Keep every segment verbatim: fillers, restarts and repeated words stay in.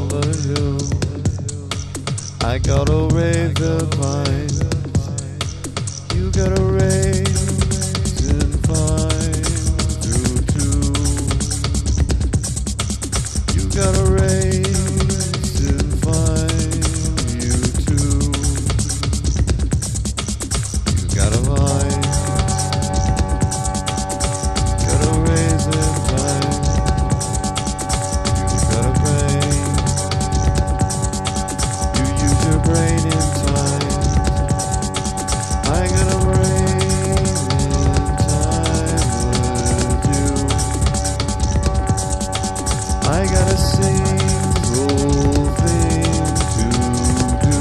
the hill. I got a razor fine. You got a raisin fine through two. You got a raisin fine, you too. You got a vine. Got a raisin fine. You got a brain. You use your brain in time. I got a brain in time with you. I got a single thing to do.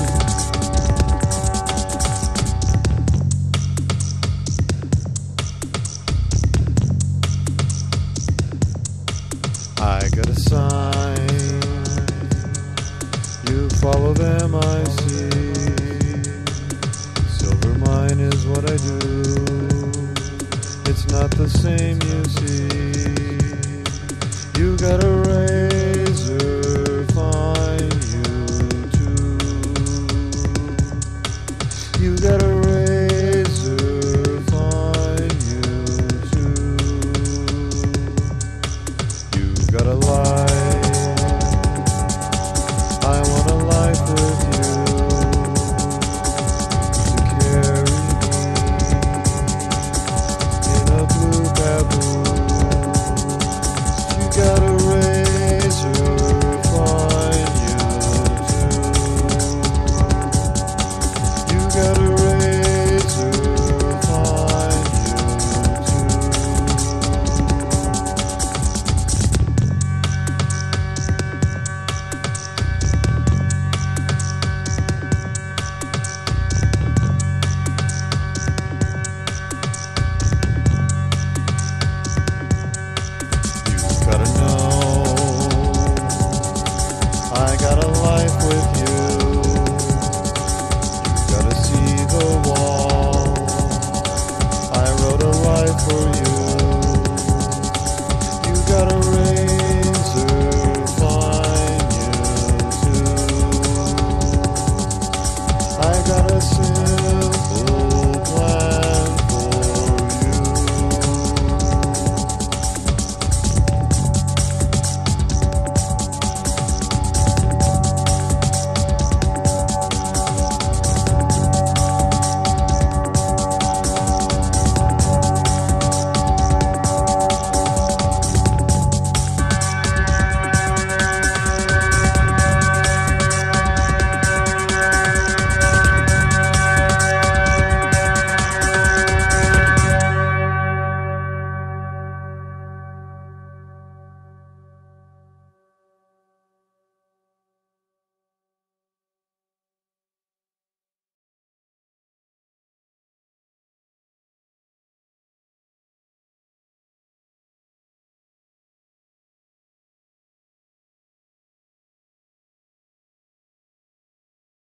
I got a sign. You follow them, I see. Silver mine is what I do. It's not the same, you see. You got a razor fine, you too. You got a razor fine, you too. You got a life. I want a life with you to carry me in a blue baboon. You got a razor fine, you too. You got a razor fine, you too. You gotta know I got a life with you. You gotta see the wall. I wrote a life for you. You got a razor fine, you too. I got a sin.